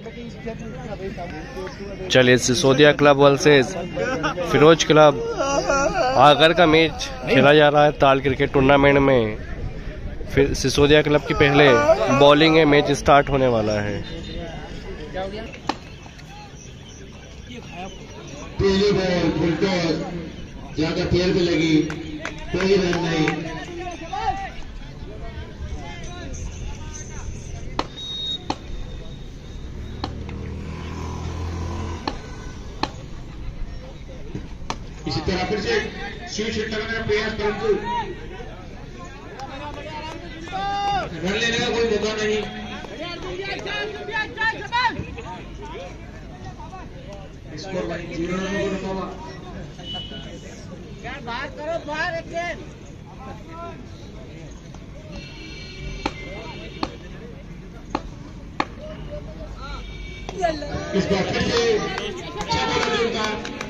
चलिए, Sisodia club versus Firoz club Agar का match खेला जा रहा है ताल क्रिकेट टूर्नामेंट में। फिर सिसोदिया क्लब की पहले बॉलिंग है, मैच स्टार्ट होने वाला है। पहली बॉल फुलटॉस जाकर पैर पे लगी, कोई रन नहीं। इसी तरह फिर से शीर्ष लगाने का प्रयास, परंतु रन लेने का कोई मौका नहीं। स्कोर 0 रनों को रुका हुआ। बाहर करो, बाहर एक गेंद। इस बार फिर से अच्छा बॉलर का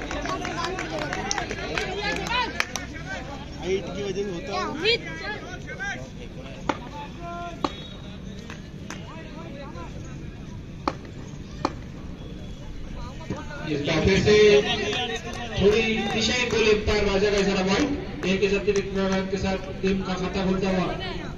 हाइट की वजह से होता है। इस बार फिर से थोड़ी दिशाएं को लेता है राजा का इशारा बॉल एक के साथ रन के साथ टीम का खाता खुलता हुआ।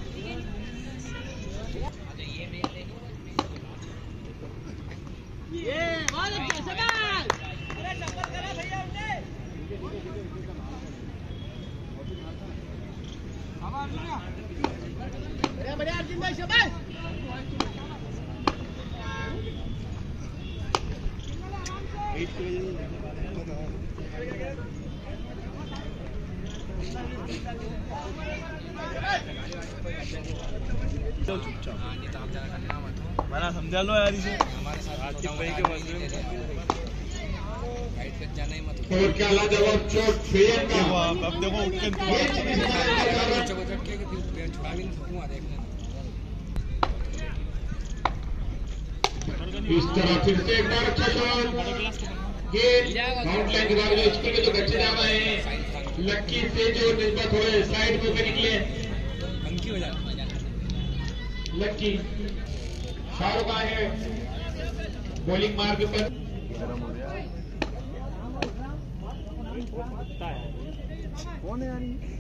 बना समझा लो यार इसे। और क्या लाजवाब चोट फेयर का। अब देखो उठ के इस तरह फिर से एक बार अच्छा शॉट, गेंद बाउंड लाइन के बाद स्कूल में जो बच्चे जा रहे हैं लक्की से जो निस्बत थोड़े साइड में निकले लक्की शाहरुख आए हैं बॉलिंग मार्ग पर। कौन है यार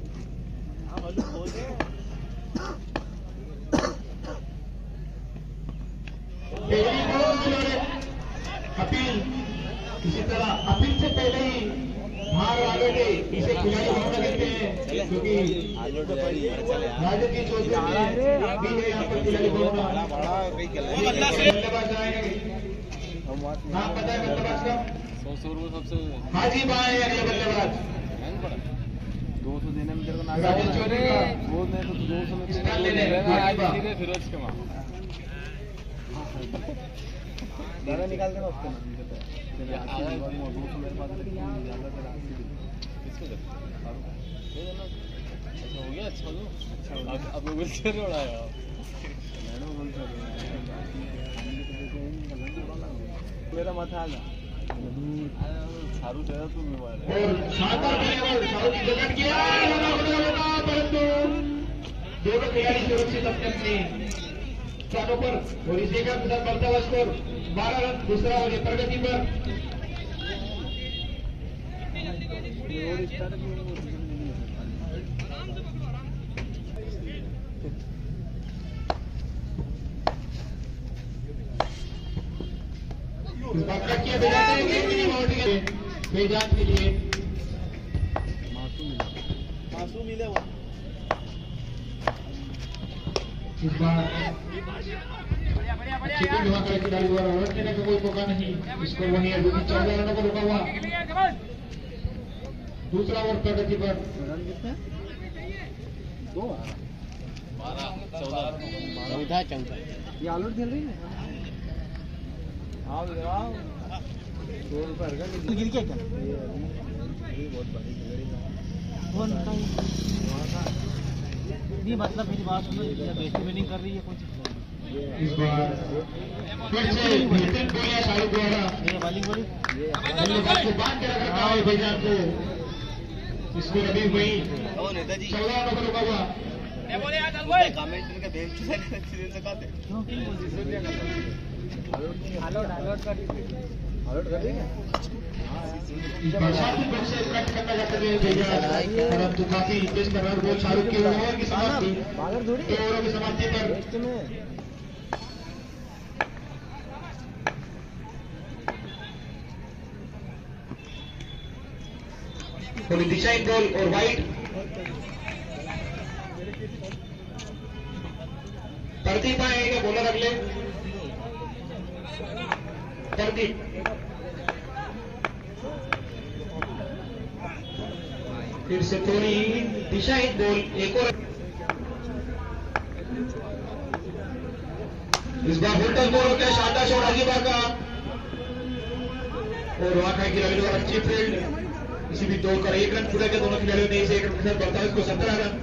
अपील, किसी तरह अपील से पहले ही बाहर आगे के इसे खिलाड़ी होना देते हैं, क्योंकि राजद की चोट यहाँ पर खिलाड़ी होना। बल्लेबाज आएंगे, नाम पता है बल्लेबाज का? हाजी बाएं अगले बल्लेबाज 200 देने में तेरे को ना राजद चौधरी का वो नहीं तो 200 में फिरोज के मां दादा निकाल देना उसके ना 200 मेरे पास ऐसा हो गया। अच्छा अब वो चल रहा है मेरा माथा आ गया सारू तेरा तू मोबाइल और शानदार बल्लेबाज सारू की जगह किया, परंतु दोनों खिलाड़ी सुरक्षित अपने स्थानों पर। और इसी का साथ बढ़ता हुआ स्कोर 12 रन, दूसरा ओवर प्रगति पर। बेजान के लिए मासूम मिले इस बार चिकन धमाका खिलाड़ी द्वारा रन देने का कोई मौका नहीं। इसको वहीं अभी 14 रनों को रुका हुआ। दूसरा ओवर प्रगति पर। रन कितने 12 14 ये आलू खेल रही है। आओ 2 रुपए का गिर गया क्या? ये बहुत बड़ी कौन नहीं, मतलब मेरी बात सुनो, बेटी विनिंग कर रही है कुछ। इस बार फिर से बेहतरीन बोलिया शाहरुख द्वारा बल्लेबाज को बांध के रखा है बेजान को। इसको अभी वही 14 रनों को रुका हुआ। बरसात की वजह से कट करना जाता है भैया, परंतु काफी तेज कर रहा है वो शाहरुख की ओवर की समाप्ति, 2 ओवरों की समाप्ति पर थोड़ी दिशा इन बॉल और वाइड प्रदीप आएगा बॉलर अगले, प्रदीप फिर से थोड़ी दिशा इन बॉल, एक और इस बार होटल बॉल होता है, शानदार शॉट अजीबा का और वहां का खिलाड़ी द्वारा अच्छी फील्ड, इसी भी दौड़ कर 1 रन पूरा किया दोनों खिलाड़ियों ने, इसे 1 रन के साथ बढ़ता है इसको 17 रन।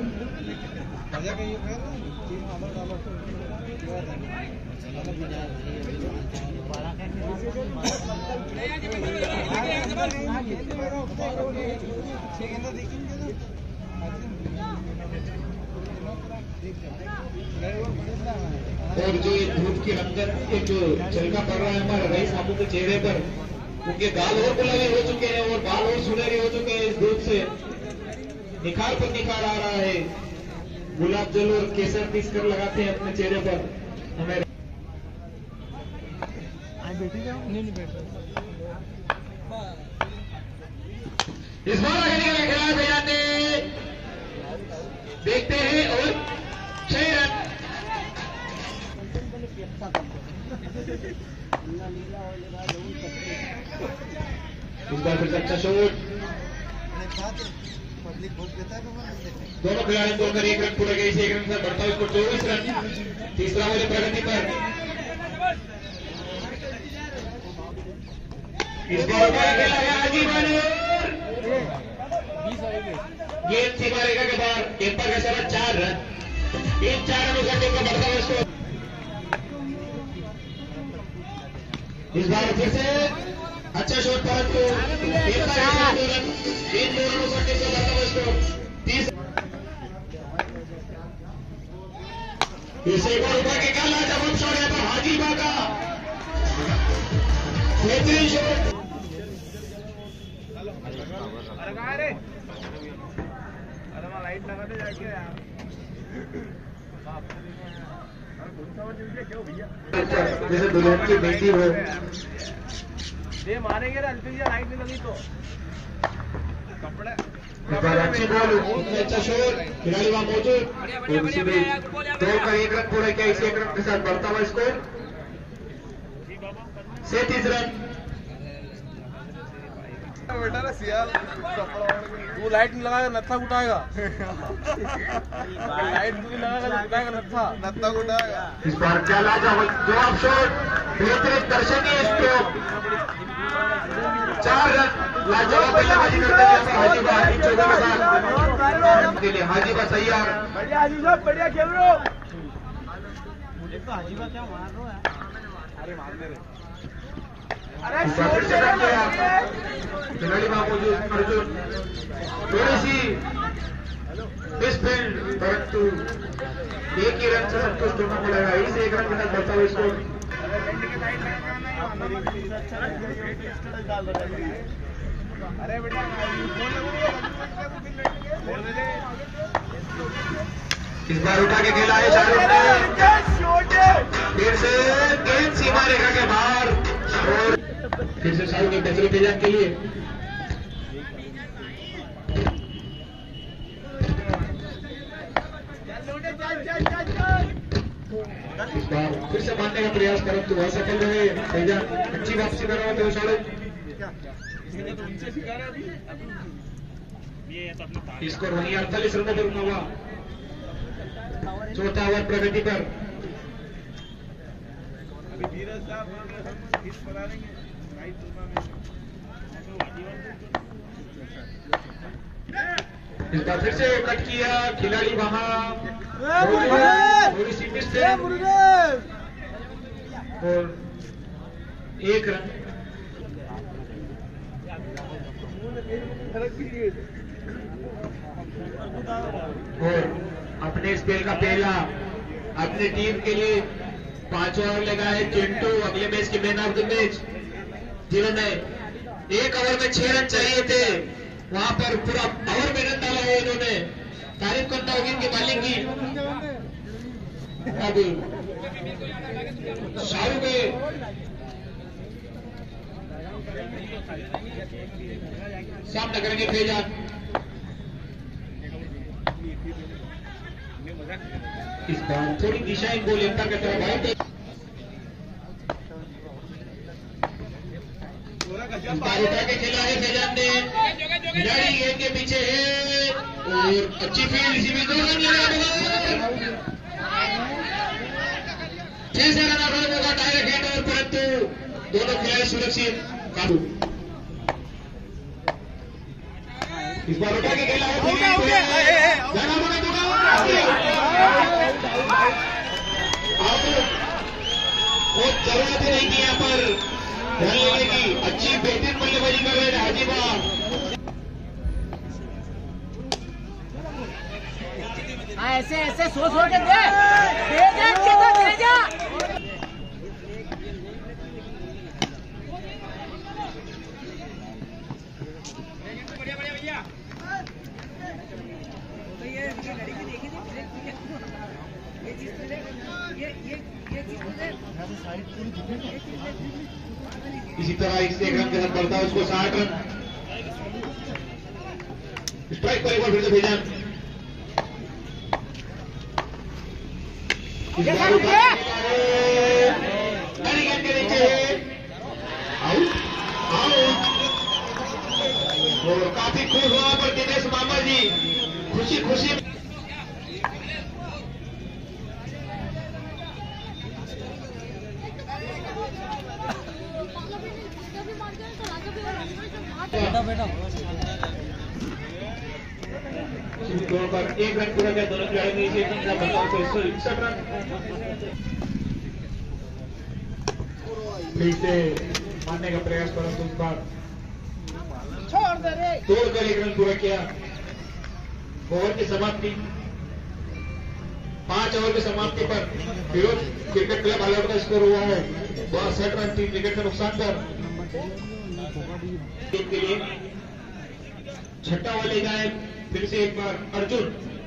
और जो धूप के अंदर एक जो चलका पड़ रहा है हमारे रईस साहब के चेहरे पर, उनके गाल और गुलाबी हो चुके हैं और बाल और सुनहरे हो चुके हैं, इस धूप से निखार पर निखार आ रहा है। गुलाब जल और केसर पीस कर लगाते हैं अपने चेहरे पर। हमें इस बार आगे निकल खिलाड़ी भैया ने देखते हैं और 6 रन। इस बार फिर अच्छा शॉट, दोनों खिलाड़ी बोलकर 1 रन पूरा गया, इसे 1 रन से बढ़ता है इसको 24 रन, तीसरा ओवर प्रगति पर। इस बार खेला है अजीबा ने, गेंद सीमा रेखा के बाहर, गेंद पर कैसा 4 रन, इन 4 रनों से टीम का बढ़ता है इसको। इस बार फिर से अच्छा शॉट, परंतु इन 2 रनों से टीम का बढ़ता है इसको 30। इसे एक और ऊपर के काला जवाब शॉट है पर हाजीबा का बेहतरीन शॉट। लाइट लगाते जाके यार, जैसे दुल्हन की बेटी हो, ये मारेंगे ना लाइट नहीं लगी तो कपड़े। अच्छी बॉल, अच्छा शॉट, खिलाड़ी वहां मौजूद, दौड़ कर 1 रन पूरा किया, इसी 1 रन के साथ बढ़ता हुआ स्कोर 37 रन। बेटा ना सियाल तू लाइट नहीं लगाएगा नत्था उठाएगा, लाइट नहीं लगाएगा उठाएगा नत्था उठाएगा। इस बार क्या जवाब शॉट, बेहतरीन दर्शनीय स्ट्रोक, 4 रन लाजवाब बल्लेबाजी करते हुए हाजीबा इन चौकों के साथ के लिए हाजीबा तैयार। बढ़िया हाजी साहब, बढ़िया खेल रहे हो। मुझे तो हाजीबा क्या मार रहा है, अरे मार दे रहे, अरे खिलाड़ी वहां मौजूद अर्जुन, थोड़ी सी मिसफील्ड, परंतु 1 ही रन से संतुष्ट होना पड़ेगा, इस 1 रन के साथ बढ़ता हुआ इसको। अरे बेटा इस बार उठा के खेला है शाहरुख ने, फिर से गेंद सीमा रेखा के बाहर और फिर से शाहरुख ने टचरी तेजाब के लिए इस बार फिर से मारने का प्रयास करो तो असफल रहे तेजाब, अच्छी वापसी कर रहा था शाहरुख। स्कोर वहीं 48 रनों पर हुआ, चौथा ओवर प्रगति पर। इस बार फिर से कट किया, खिलाड़ी वहां थोड़ी सी मिस और 1 रन। और अपने स्पेल का पहला अपनी टीम के लिए 5 ओवर लगा है चिंटू, अगले मैच के मैन ऑफ द मैच, जिन्होंने 1 ओवर में 6 रन चाहिए थे, वहां पर पूरा ओवर में रन डाला है इन्होंने। तारीफ करता होगी इनकी बॉलिंग की। अभी शाहरुख है, सामना करेंगे फैजान। इस बार थोड़ी दिशा इन बॉल एंटर करता है भाई। इस बार उठा के खेला है फैजान ने, खिलाड़ी गेंद के पीछे है और अच्छी फील्ड, इसी में 2 रन लगा। 6 रन आने का डायरेक्ट हिट और परंतु दोनों खिलाड़ी सुरक्षित काबू। इस बार उठा के खेला है, बहुत जरूरत है नहीं कि यहाँ पर ध्यान लेने की। अच्छी बेहतरीन बल्लेबाजी कर रहे हैं हाजीबा। ऐसे ऐसे सोच के दे जा। इसी तरह 1 रन के साथ बढ़ता है उसको 60 रन। स्ट्राइक पर एक बार फिर से भेजा। के नीचे आउट आउट। और काफी खुश हुआ पर दिनेश मामा जी, खुशी खुशी। बेटा पर 1 रन पूरा किया दोनों खिलाड़ियों ने। इसे का बदलाव को 161 रन। फिर से मारने का प्रयास परंतु उस बार तोड़कर 1 रन पूरा किया। ओवर की समाप्ति 5 ओवर की समाप्ति पर Firoz cricket club all out का स्कोर हुआ है 62 रन 3 विकेट के नुकसान पर। के लिए छठा वाले जाए फिर से एक बार अर्जुन।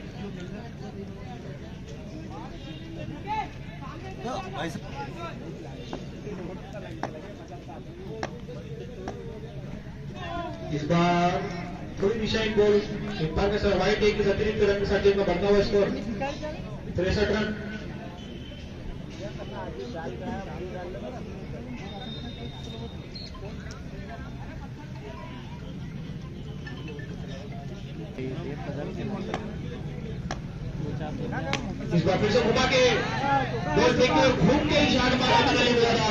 इस बार थोड़ी दिशाई बॉल इम्पायर के साथ वाइट एक अतिरिक्त रन के साथ में बढ़ता हुआ स्कोर 63 रन। इस बार फिर से घुमा के बॉल फेंकी और घूम के ही शॉट मारा बनाने हुआ था।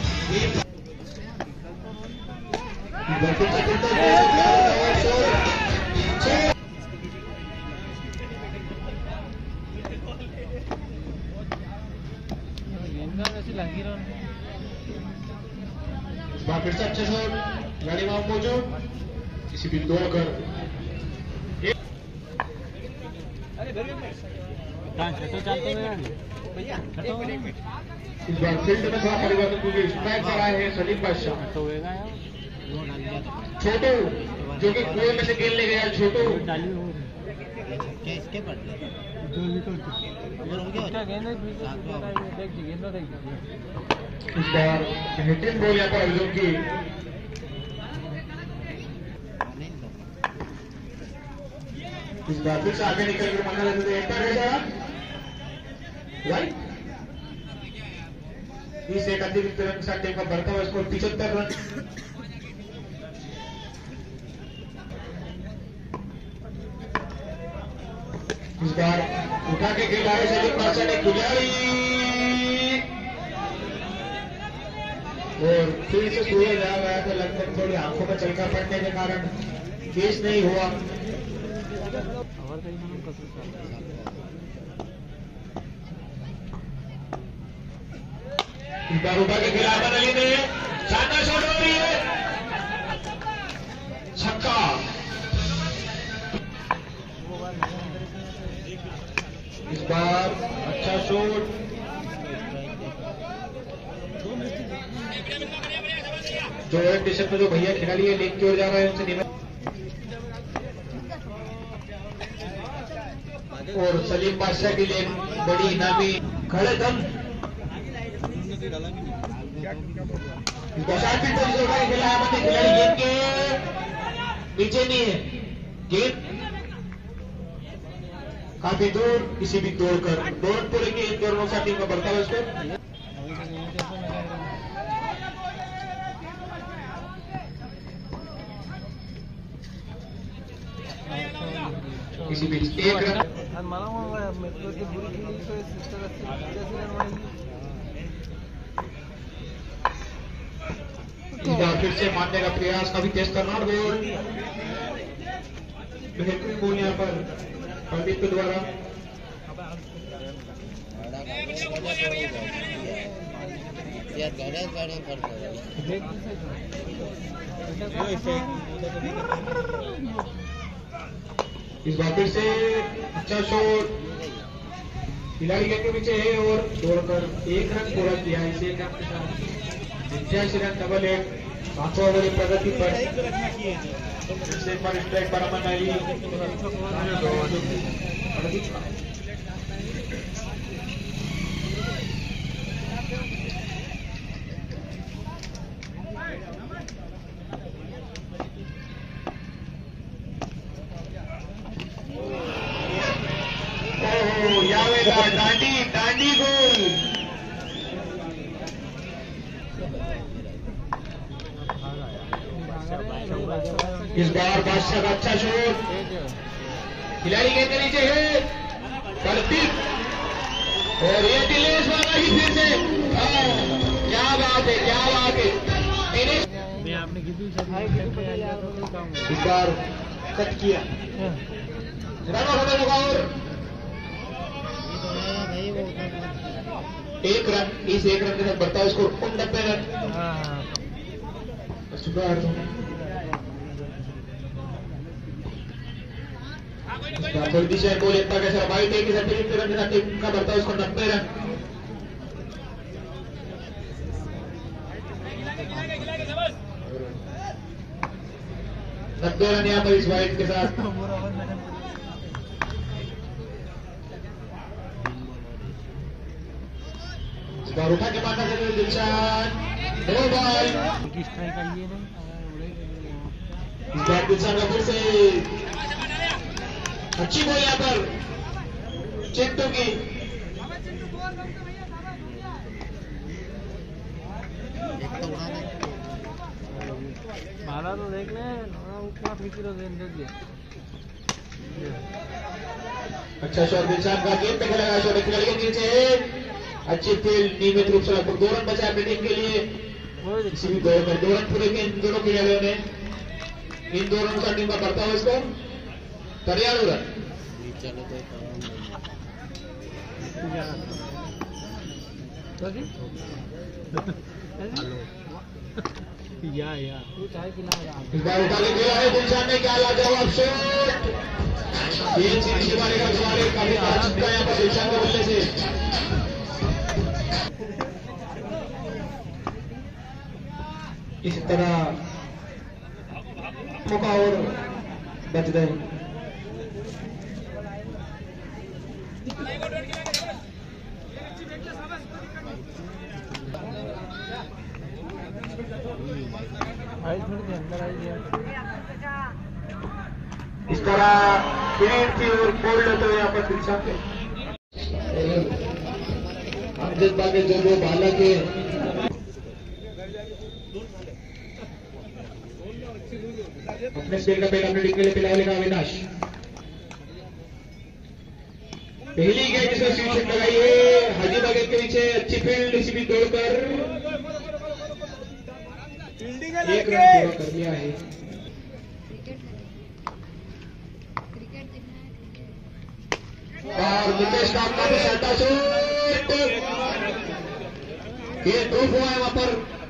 इस बार फिर से अच्छे शॉट, गाड़ी वहां मौजूद, इसी बिंदु कर इस बार फील्ड में थोड़ा परिवर्तन क्योंकि स्ट्राइक पर आए हैं सलीम बादशाह। छोटू जो कि कुएं में से गेंद ले गया। छोटू इस बार हिटिंग बॉल यहाँ पर अर्जुन की। इस बार फिर से आगे निकल कर मना लेते थे एंटर है राइट। इस एक अतिरिक्त रन के साथ टीम का बढ़ता हुआ स्कोर 75 रन। इस बार उठा के खेला है सलीम बादशाह ने खिलाड़ी और फिर से सूर्य जा गया था। लगभग थोड़ी आंखों में चलका पड़ने के कारण केस नहीं हुआ। इस बार उठा के खेला अमन अली ने, शानदार शॉट हो रही है, छक्का। इस बार अच्छा शॉट जो ओरिएंटेशन में जो भैया खिलाड़ी है लेग की ओर जा रहा है उनसे निवेदन। और सलीम बादशाह के लिए बड़ी इनामी खड़े दम खिलाड़ी गेंद के नीचे नहीं है, गेंद काफी दूर, किसी भी दौड़कर दौड़ पूरे की इन दोनों सा टीम का बढ़ता है उसको। किसी भी एक रन इस बार फिर से मारने का प्रयास, काफी तेज करना और गोल, बेहतरीन गोल यहाँ पर पंडित के द्वारा। इस बार फिर से अच्छा शॉट, खिलाड़ी गेंद के पीछे है और दौड़कर 1 रन पूरा किया। इस 1 रन के साथ 85 रन डबल हेड, 5वां ओवर प्रगति पर। एक बार स्ट्राइक बराबर आई यावेला दांडी गोल। इस बार बादशाह का अच्छा शॉट, खिलाड़ी गेंद के नीचे है कल्पित और ये दिलेश वाला ही फिर से। क्या बात है, क्या बात है। इस बार कट किया, रन होगा और 1 रन। इस 1 रन के साथ बढ़ता है स्कोर 90 रन। दिशा गोल इतना कैसा बाइट है कि 30 रन के साथ टीम का बढ़ता है उसको 90 रन। यहाँ पर इस वाइट के साथ इस बार उठा के मारना चाहिए दिलशान, 2 बॉल। इस बार दिलशान का फिर से अच्छी बॉल यहाँ पर चिंटू की। मारा तो देख ले, अच्छा शॉट दिलशान का, गेंद पे खेला गया शॉट, खिलाड़ी के नीचे अच्छी फील्ड, नियमित रूप से लगभग 2 रन बचा अपनी टीम के लिए। किसी भी 2 रन पूरे के इन दोनों खिलाड़ियों ने, इन 2 रन का टीम का बढ़ता हुआ इसको 93 रन। इस बार उठा के खेला है दिलशान ने, क्या लाजवाब शॉट। ये सीधी मारेगा तुम्हारे, काफी अच्छा चिपका यहाँ पर दिलशान के बल्ले से। इस तरह मौका और बच गए। इस तरह पेड़ की ओर फोल्ड होते हुए यहाँ पर दिलशान के अमजद बागे जो बालक है अपने स्पेल का पहला अपने टीम के लिए पिलाने का अविनाश। पहली गेंद जिसमें स्वीट शॉट लगाई है हाजी बागे के पीछे, अच्छी फील्ड, इसी भी दौड़कर 1 रन पूरा कर लिया है। और मुकेश का काफी शानदार शॉट, ये ड्रॉप हुआ है वहां पर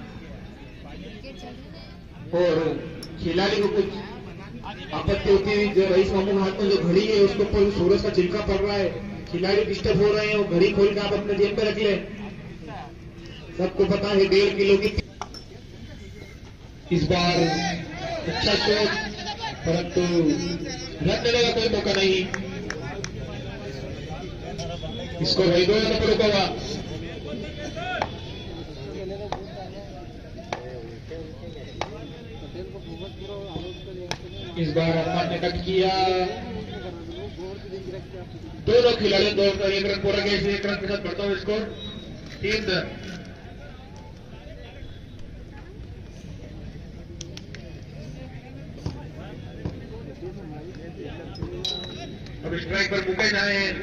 और खिलाड़ी को कुछ आपत्ति होती है। जो रईस मामू हाथ में जो घड़ी है उसके ऊपर सूरज का चिल्का पड़ रहा है, खिलाड़ी डिस्टर्ब हो रहे हैं, वो घड़ी खोल के आप अपने जेब पे रख ले। सबको पता है 1.5 किलो की इस बार अच्छा शॉट, परंतु रन लेने का कोई मौका नहीं। इसको वही 2 रन पर रुका हुआ। इस बार अम्मा ने कट किया। दोनों खिलाड़ी 2 रन 1 रन पूरा गया। 1 रन के साथ बढ़ता हुआ स्कोर 3 रन। अब स्ट्राइक पर मुकेश आए हैं।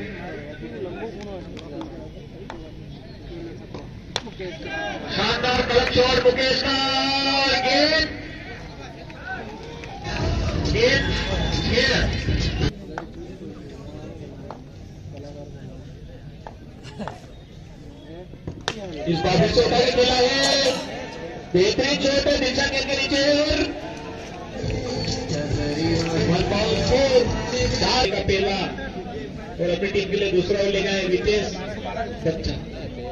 शानदार कलम शॉट मुकेश का। गेंद 6 रन। इस बार फिर से उठा के खेला है। बेहतरीन शॉट है दिशा के नीचे और 1 बॉल 4 का पहला और अपनी टीम के लिए दूसरा ओवर लेगा है रितेश बच्चन।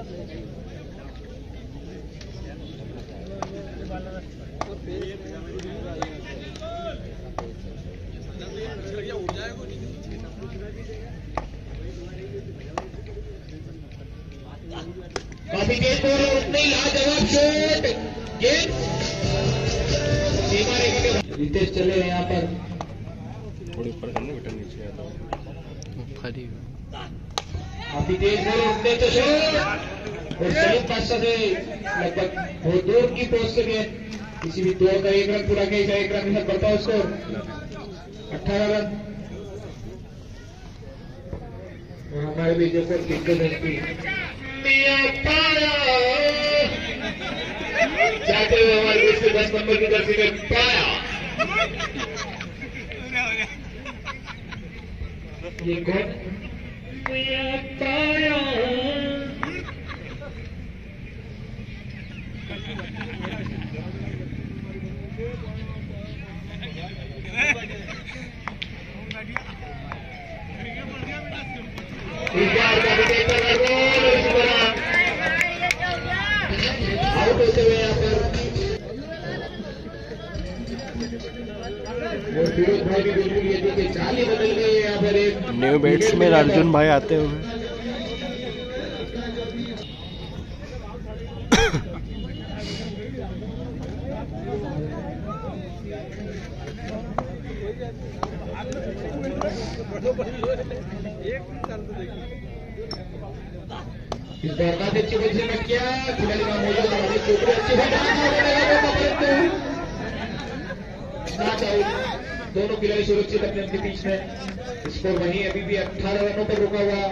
काफी तेज बॉल और उतने ही लाजवाब शॉट। गेंद सीमा रेखा के रितेश चले हैं यहाँ पर। थोड़ी ऊपर करना बेटा, नीचे आता हूँ। काफी तेज बॉल और उतने तो शॉट और सलीम बादशाह से लगभग बहुत दूर की पोस्ट से गेंद। किसी भी 2 का 1 रन पूरा किया। 1 रन के साथ बढ़ता है स्कोर 18 रन। और हमारे भी जो जाते हुए हमारे देश के 10 नंबर की जर्सी में पाया। ये कौन पाया? इस बार आउट होते हुए यहाँ पर और फिरोज भाई भी बिल्कुल ये देखिए चाल ही बदल गई है। यहाँ पर एक न्यू बैट्समैन अर्जुन भाई आते हुए। इस बार काफी अच्छी पोजीशन में किया। खिलाड़ी का मौजूद अच्छी दोनों खिलाड़ी सुरक्षित अपने अपने बीच में। स्कोर वहीं अभी भी 18 रनों पर रुका हुआ।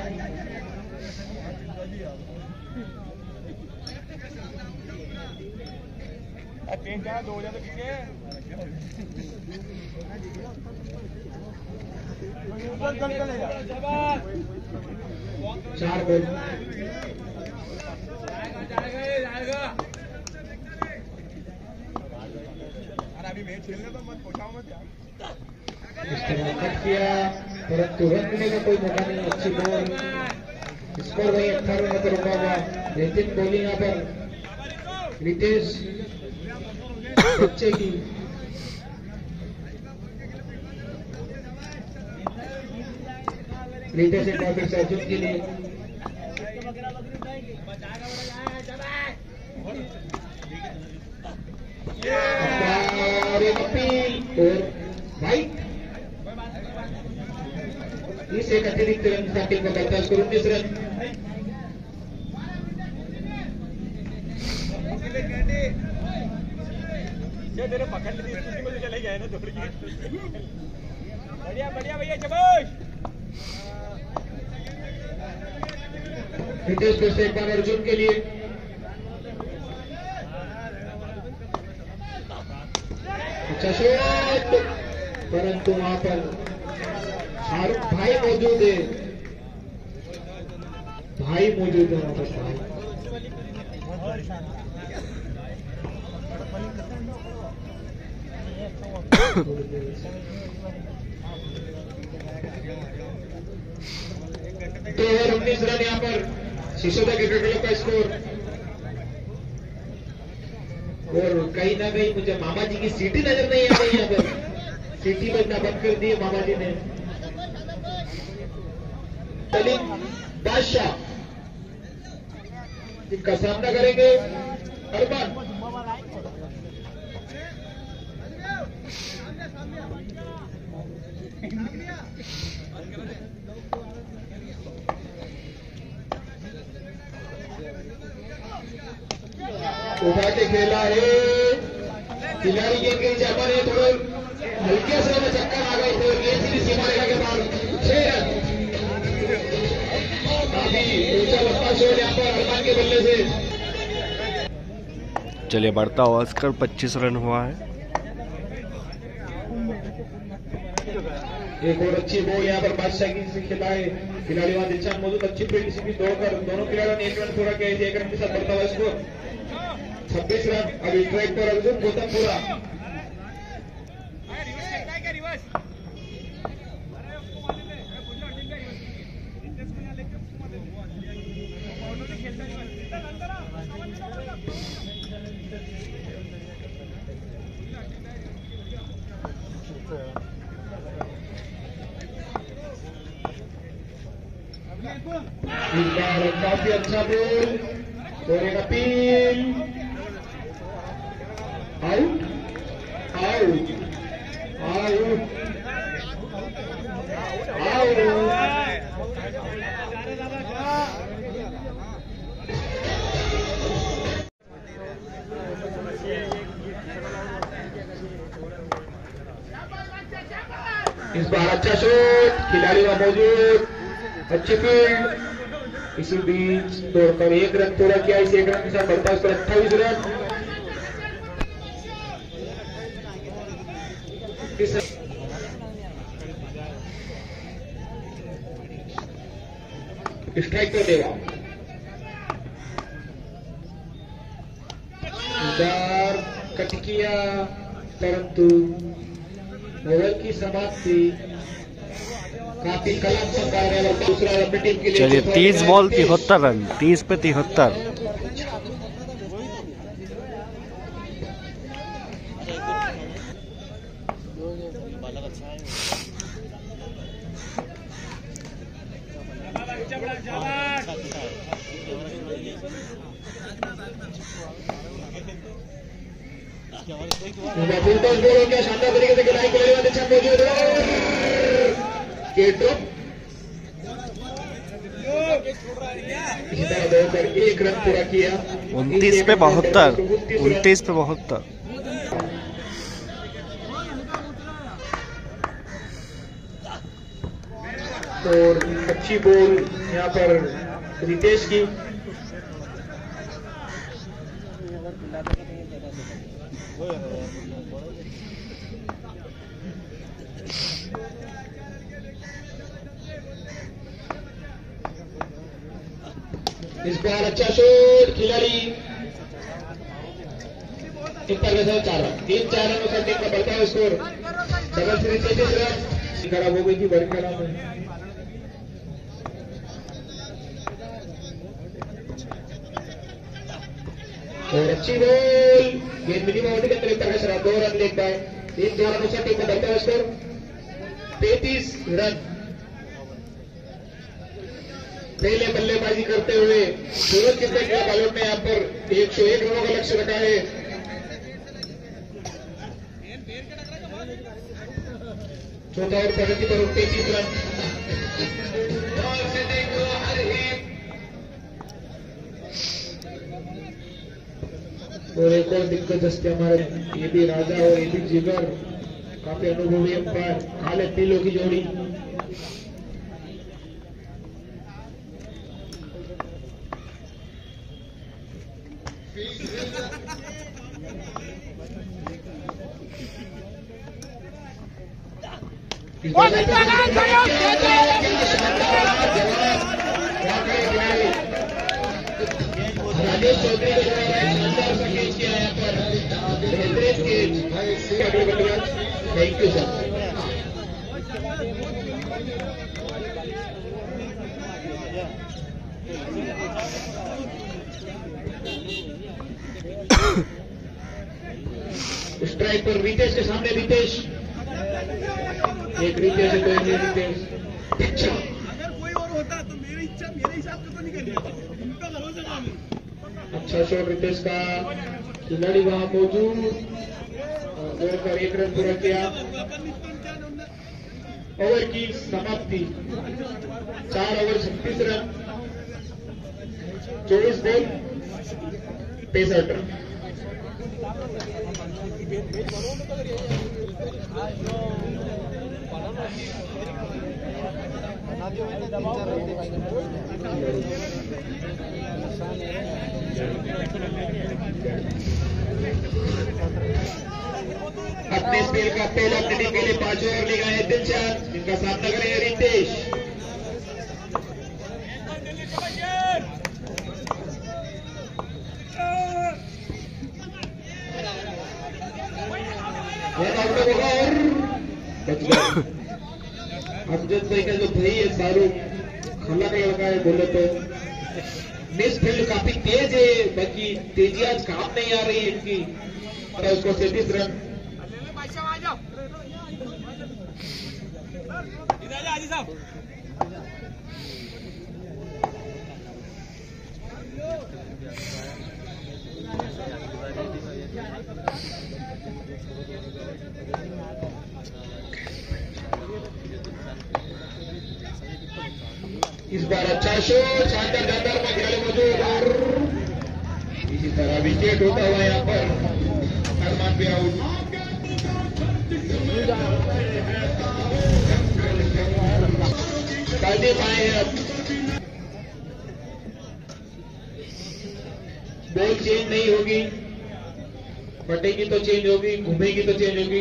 चार बॉल इस तरह कट किया, परंतु रन देने का कोई मौका नहीं। अच्छी बॉल। स्कोर वही 18 रन पर रुका हुआ। बेहतरीन बॉलिंग यहाँ पर रितेश बच्चे की। रितेश एक बार फिर से अर्जुन के लिए। अपील और वाइट। इस एक अतिरिक्त रन का टीम का करता है। Score 19 run. पकड़ ली थी, चले गए ना दौड़ के। बढ़िया बढ़िया भैया शाबाश। रितेश फिर से एक बार अर्जुन के लिए। अच्छा शॉट, परंतु वहां पर शाहरुख भाई मौजूद है। भाई मौजूद है वहां पर। तो 19 रन यहाँ पर सिसोदिया क्रिकेट क्लब का स्कोर। और कहीं ना कहीं मुझे मामा जी की सीटी नजर नहीं आ रही है। यहाँ पर सीटी बजना बंद कर दी है मामा जी ने। सलीम बादशाह इनका सामना करेंगे अरमान। उठा के खेला है खिलाड़ी गेंद के नीचे हमारे थोड़े हल्के से में चक्कर आ गए थे। गेंद सीधी सीमा रेखा के बाद 6 रन। काफी ऊंचा लंबा शॉट यहाँ पर अरमान के बल्ले से। चलिए बढ़ता हुआ स्कोर 25 रन हुआ है। एक और अच्छी बॉल यहाँ पर बादशाह की से खेला है खिलाड़ी वहां दिलशान मौजूद। अच्छी फील्ड से भी दौड़कर दोनों खिलाड़ियों ने 1 रन पूरा किया। 1 रन के साथ बढ़ता हुआ स्कोर 26 रन। अभी ट्रैक पर अर्जुन गौतमपुरा। इस बार काफी अच्छा बॉल और एक appeal. Out out out out. इस बार अच्छा शॉट खिलाड़ी वहां मौजूद। अच्छी फील्ड। इसी बीच दौड़कर 1 रन पूरा किया। इस 1 रन के साथ बढ़ता है उसका 28 रन। स्ट्राइक तो देगा। इधर कट किया परंतु ओवर की समाप्ति काफी कलम से करने वाला दूसरा अपनी टीम के लिए। चलिए 30 बॉल 73 रन। 30 पे 73। शानदार तरीके से खिलाड़ी को लेने अच्छा मौजूद इसी तरह दौड़कर 1 रन पूरा किया। 29 पे 72। 29 पे 72। और अच्छी बॉल यहाँ पर रितेश की। इस बार अच्छा शॉट खिलाड़ी ऊपर 4 रन। 3-4 रनों का टीम का बढ़ता है स्कोर। Double series 33 run. खराब हो गई थी बड़ी खराब है। और अच्छी बॉल गेंद मिनी बाउंड्री के अंदर प्रकाश रहा। 2 रन लेकर 3-4 रनों से टीम का बढ़ता है स्कोर 33 रन। पहले बल्लेबाजी करते हुए सूरज कितने बालों ने यहाँ पर 101 रनों का लक्ष्य रखा है। चौथा और प्रगति पर 33 रन। और एक और दिग्गज हस्ती हमारे ये भी राजा और ये भी जिगर काफी अनुभवी अंपायर काले पीलों की जोड़ी। राजेश चौधरी को किया यहाँ पर थैंक यू सर। स्ट्राइक पर रितेश के सामने रितेश, एक रितेश है, कोई नहीं रितेश। अच्छा अगर कोई और होता तो मेरी इच्छा मेरे हिसाब से तो नहीं करनी होती, उनका भरोसा था। अच्छा शॉट रितेश का, खिलाड़ी वहां मौजूद, ओवर पर 1 रन पूरा किया। ओवर की समाप्ति 4 ओवर 36 रन, 24 बॉल 65 रन। अपने स्पेल का पहला अपनी टीम के लिए 5 ओवर लगाए दिलशाद, जिनका सामना करेंगे रितेश। अमजद भाई का जो भाई है शाहरुख खन्ना का लड़का है, बोले तो मिस फील्ड काफी तेज है, बाकी तेजी आज काम नहीं आ रही है इनकी, और उसको 37 रन। इस बार अच्छा शॉट, शानदार शानदार में खिलाड़ी मौजूद, और इसी तरह विकेट होता हुआ यहाँ पर अरमान भी आउट। कायदे पाए हैं अब, बॉल चेंज नहीं होगी, फटेगी तो चेंज होगी, घूमेगी तो चेंज होगी।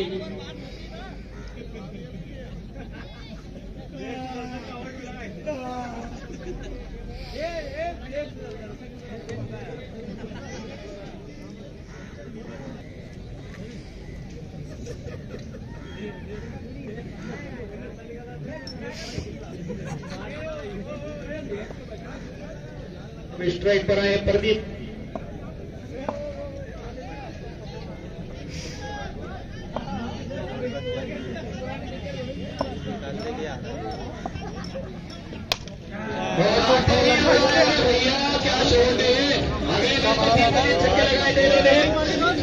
स्ट्राइक पर आए प्रदीप, भैया क्या शॉट है, अगले छक्के लगाए दे रहे हैं।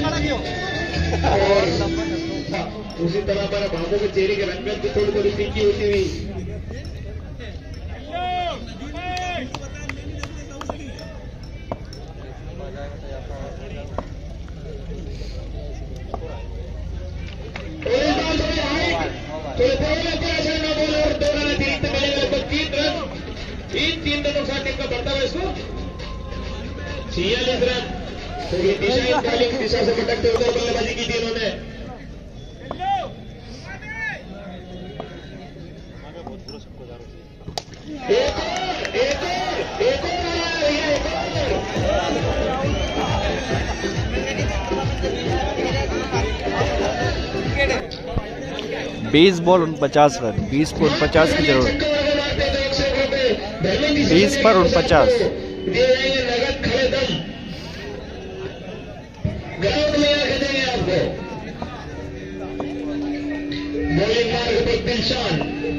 और उसी तरह हमारा बाबू के चेहरे के रंगत भी थोड़ी थोड़ी फीकी होती हुई। तीन रनों के साथ टीम का बढ़ता हुआ इसको 46 रन। तो ये दिशा इस बॉलिंग की दिशा से भटकते हुए बल्लेबाजी की थी इन्होंने। एक और 20 बॉल 49 रन, 20 पर 49 की जरूरत, 20 पर 49। नगद खड़े दम ग्राउंड में आके देंगे आपको। बॉलिंग मार्ग पर दिलशान,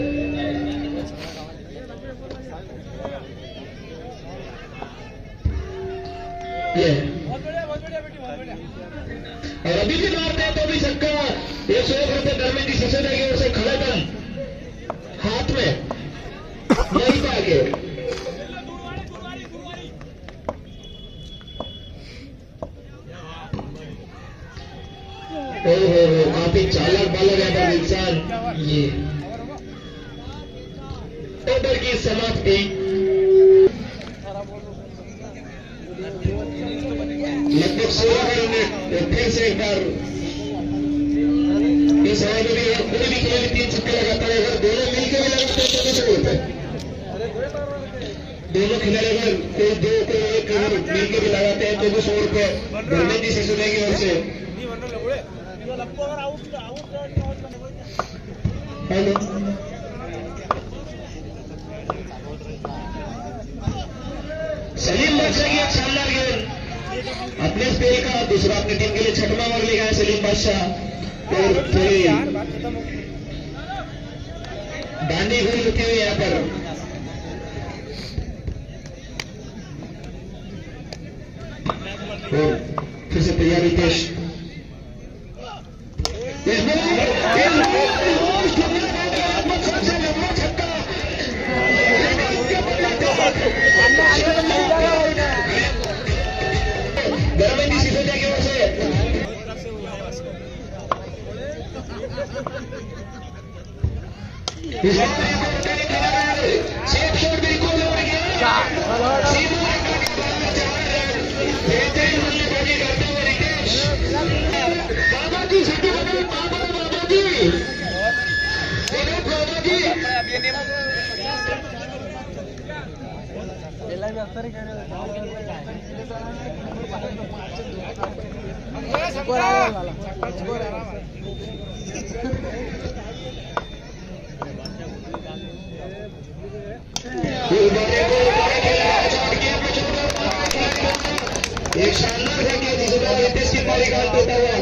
और अभी भी मारते हैं तो भी छक्का। 101 रुपये धर्मेंद्र सिसोदिया की ओर से खड़े दम हाथ में यही पे आगे। काफी चालक बालक है पर इंसान। ये ओवर की समाप्ति लगभग 16 मिनट। फिर से एक बार इस ओवर में भी कोई भी खिलाड़ी 3 छक्के लगाता है, अगर दोनों मिलकर भी लगाते हैं तो भी शुरू होता है। दोनों खिलाड़ी अगर कोई 2 कोई 1 अगर मिलकर भी लगाते हैं तो भी 100 रुपये धर्मेंद्र सिसोदिया की ओर से। हेलो सलीम बादशाह की एक शानदार गेंद, अपने स्पेल का दूसरा अपनी टीम के लिए छठवां ओवर लेगा है सलीम बादशाह और थोड़ी डांडी गोल रुकी हुई यहाँ पर। फिर से तैयार रितेश गरमेंदी सिसोदिया की ओर से सेफ शॉट बिल्कुल एक शानदार है कि जिसमें रितेश की पारी गाल देता हुआ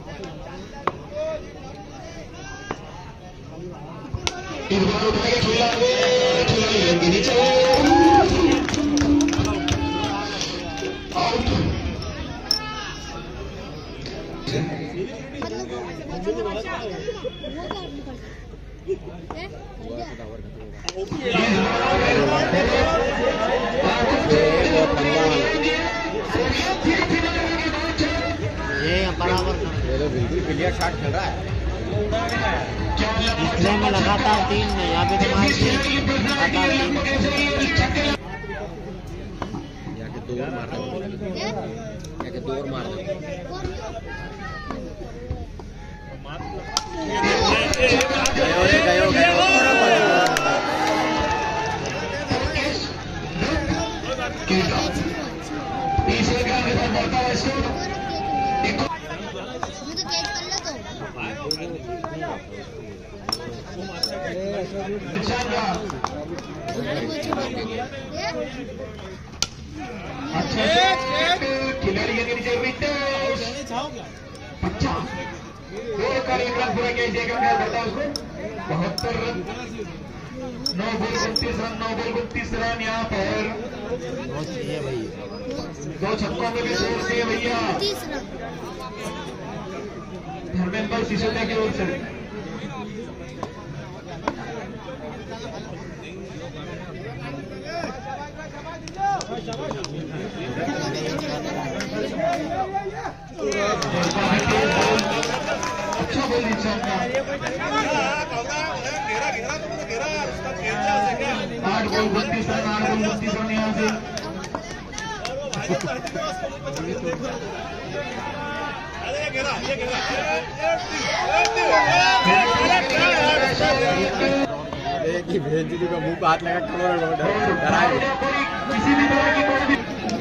इस बार उठा के खिला लेंगे नीचे आउट। ये बराबर बिल्कुल क्लियर शॉट खेल रहा है। पिछले में लगातार 3 में यहाँ पे लगातार 3 जाके 2 और मार जाके 2 और मार तीसरे का बढ़ता है इसको अच्छा खिलाड़ी के नीचे विकेट 50 गोल का एक रन पूरा किया देगा क्या बताओ उसको 72 रन 9 बॉल 29 रन यहाँ पर दो छक्कों में भी छोड़ दिए भैया धर्मेंद्र सिसोदिया की ओर से। अच्छा बोल इंशाअल्लाह 8 बॉल 32 रन यहाँ से कि भेंचुली का मुंह पे हाथ लगा खबर किसी भी तरह की कोई भी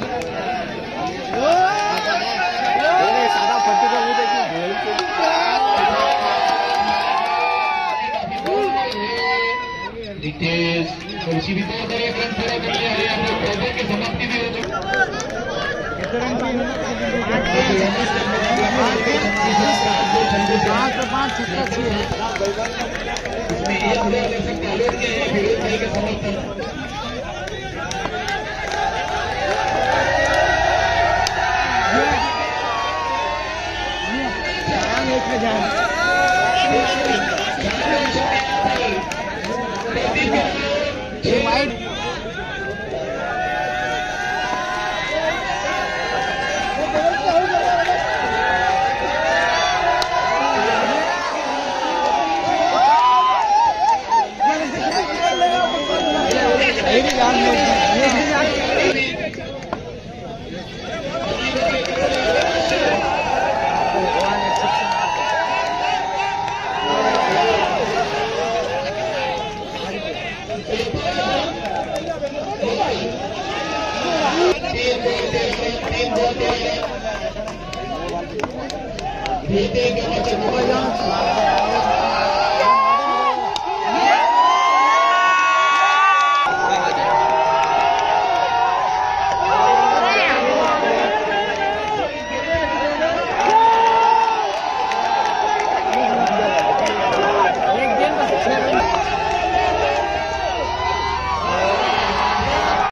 सादा फट्टू का मुंह देखी रितेश किसी भी तरह से एक रन पूरा कर लिया है यहाँ पर ओवर की समाप्ति भी हो चुकी इसमें 1000 दर्शक डाउनलोड किए हैं फिरोज भाई का समर्थन। खेलते हैं